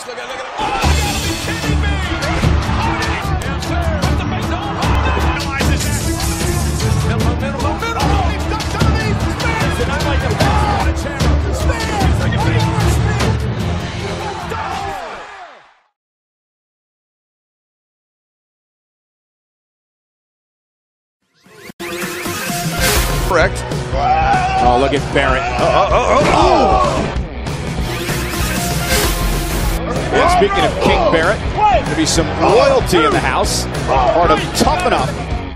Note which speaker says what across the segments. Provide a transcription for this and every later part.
Speaker 1: Look at it. Oh, you gotta be kidding me! Oh, down clear. At the face. Oh, no! Middle. Oh, he's got Tommy! Spin! And I like the ball. Spin! Second base.
Speaker 2: Correct.
Speaker 3: Oh, look at Barrett. And speaking of King Barrett, there'll be some loyalty in the house. Part of Tough Enough.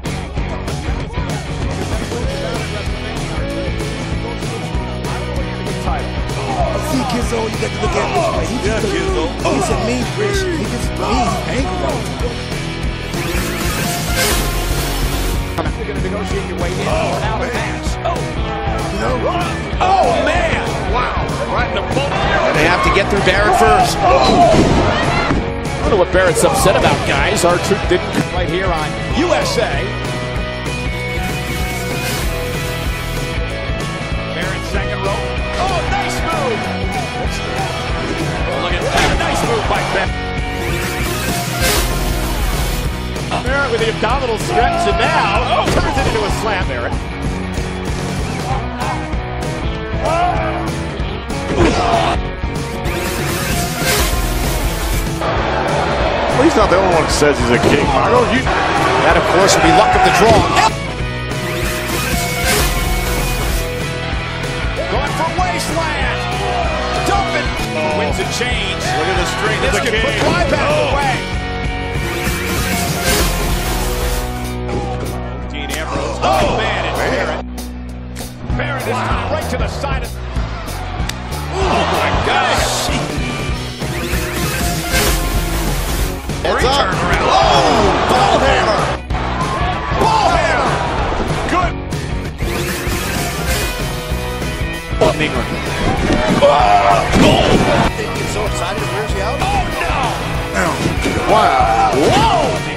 Speaker 4: See, Kizzo, you got to look at it this way. He's a mean fish. He gets mean angry.
Speaker 3: You're going to negotiate your way in or out of match.
Speaker 1: Oh, man! Wow. Right in the boat.
Speaker 2: And they have to get through Barrett first.
Speaker 3: I don't know what Barrett's upset about, guys. Our truth didn't come right here on USA.
Speaker 1: Barrett second row. Oh, nice move! Oh, look at that. Nice move by Barrett.
Speaker 3: Barrett with the abdominal stretch, and now turns it into a slam, Barrett.
Speaker 5: Well, he's not the only one who says he's a king, Margo.
Speaker 3: That, of course, would be luck of the draw.
Speaker 1: Going for wasteland. Dumping. Wins a change.
Speaker 5: Look at the string of
Speaker 1: This
Speaker 5: the
Speaker 1: could
Speaker 5: king.
Speaker 1: put Ryback away. Dean Ambrose. Oh, man, it's Barrett. Barrett this time right to the side of... Oh, my gosh.
Speaker 2: Heads up.
Speaker 1: Oh, ball hammer. Ball hammer. Good.
Speaker 3: Oh, England.
Speaker 4: They get so excited, where's he out?
Speaker 1: Oh, no.
Speaker 5: Wow.
Speaker 1: Whoa.